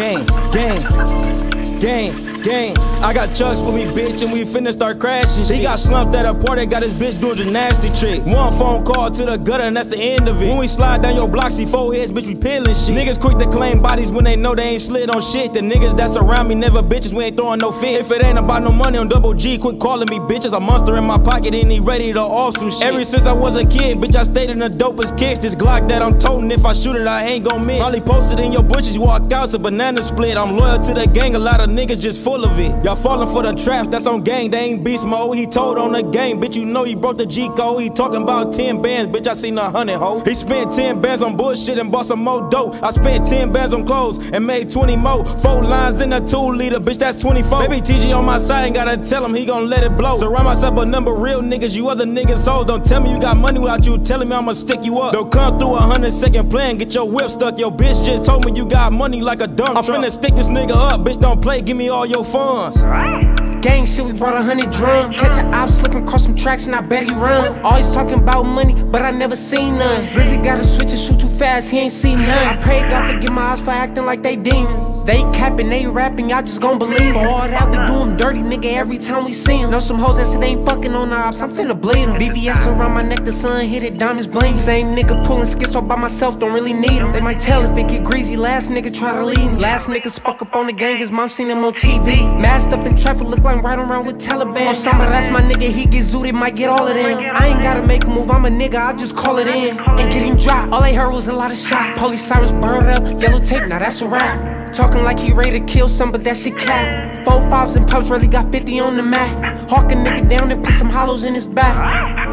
Gang, gang, gang, gang. I got Chucks with me, bitch, and we finna start crashing shit. He got slumped at a party, got his bitch doing gymnastic trick. One phone call to the gutter, and that's the end of it. When we slide down your block, see 4 heads, bitch, we peeling shit. Niggas quick to claim bodies when they know they ain't slid on shit. The niggas that's around me never bitches, we ain't throwing no fit. If it ain't about no money on double G, quit calling me bitches. A monster in my pocket, and he ready to off some shit. Ever since I was a kid, bitch, I stayed in the dopest kicks. This Glock that I'm toting, if I shoot it, I ain't gon' miss. Probably posted in your bushes, walk out, it's a banana split. I'm loyal to the gang, a lot of niggas just full of it. Y'all falling for the traps, that's on gang, they ain't beast mode. He told on the game, bitch, you know he broke the G code. He talking about 10 bands, bitch, I seen 100, ho. He spent 10 bands on bullshit and bought some more dope. I spent 10 bands on clothes and made 20 more. 4 lines in a 2-liter, bitch, that's 24. Baby TG on my side, ain't gotta tell him, he gon' let it blow. Surround myself with number real niggas, you other niggas hoes. Don't tell me you got money without you telling me I'ma stick you up. Don't come through 100-second plan, get your whip stuck. Your bitch just told me you got money like a dump truck. I'm finna stick this nigga up, bitch, don't play, give me all your funds. Gang shit, we brought 100 drums. Catch a op slipping across some tracks and I bet he run. Always talking about money, but I never seen none. Blizzy got a switch and shoot too fast, he ain't seen none. I pray God forgive my eyes for acting like they demons. They capping, they rapping, y'all just gon' believe. For all that, we do 'em dirty, nigga, every time we see 'em. Know some hoes that said they ain't fucking on the ops, I'm finna bleed 'em. BVS around my neck, the sun hit it, diamonds bling. Same nigga pulling skits all by myself, don't really need 'em. They might tell if it get greasy, last nigga try to leave me. Last nigga spoke up on the gang, his mom seen him on TV. Masked up in traffic, look like right around with Taliban. Osama, that's my nigga, he get zooted, might get all of them. I ain't gotta make a move, I'm a nigga, I just call it in and get him dropped. All they heard was a lot of shots. Police sirens burned up, yellow tape, now that's a wrap. Talking like he ready to kill some, but that shit cap. 4 5s and pumps really got 50 on the mat. Hawk a nigga down and put some hollows in his back.